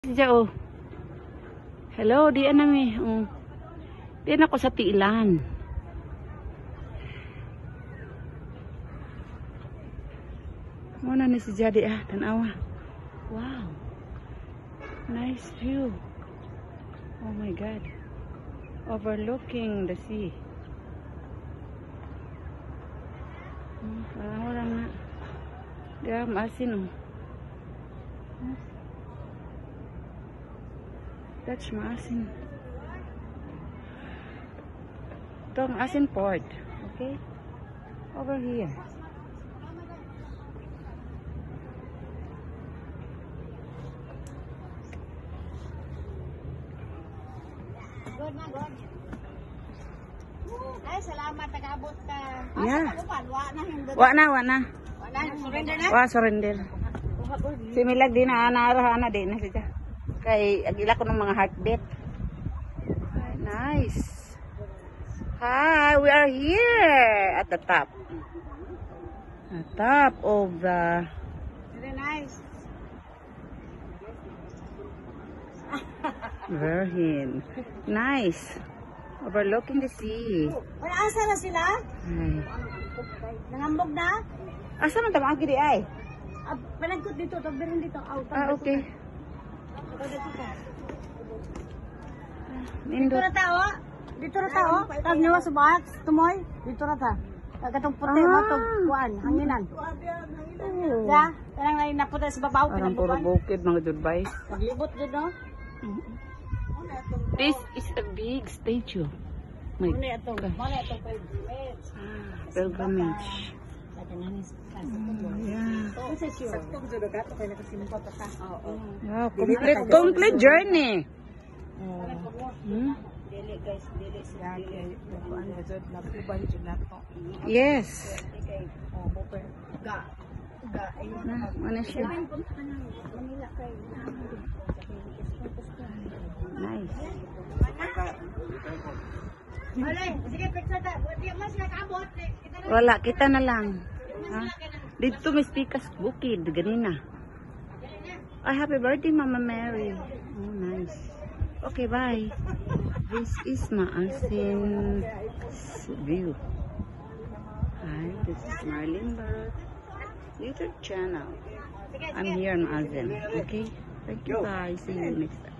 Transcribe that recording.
Oh. Hello, di anami. Oh. Di na ako sa tiilan. Muna ni si Jadi tanawa. Wow. Nice view. Oh my God. Overlooking the sea. Parang wala nga. Diyan, maasin oh. That's maasin. Ito ang asin port. Okay? Over here. Good na, good. Ay, salamat. Nag-abot ka. Yeah. Wa na. Wa na. Surrender na? Wa, surrender. Si Milag din na, naarahan na din na siya. Kay, agila ko ng mga heartbeat. Nice. Hi, we are here at the top. At top of the... Very nice. Very nice. Overlooking the sea. Wala, asa na sila? Ay. Nangambog na? Asa man tama agiri ay? Palagkot dito, tabirin dito. Okay. Dito na tao. Dito na tao. Tag niyo sa box, tumoy. Dito na ta. Katong puti mo to, kuan, hanginan. Ya, kanang lain na puti sa babaw Parang puro bukid mga Dubai. Paglibot jud no. This is a big statue. My Muna ito, muna ito pilgrimage. Yeah. Wow, complete journey. Yes. Mana siya? Nice. Wala, kita na lang. Ha? Dito may stikas bukid, ganina. Ay, happy birthday, Mama Mary. Oh, nice. Okay, bye. This is Maasin view. Hi, this is Marlene Barrett YouTube channel. I'm here in Maasin. Okay? Thank you, guys. See you next time.